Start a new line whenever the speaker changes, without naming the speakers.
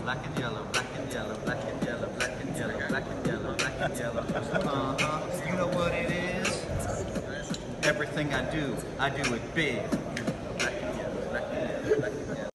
black and yellow, black and yellow, black and yellow, black and yellow, black and yellow, black and yellow. You know what it is? Everything I do it big.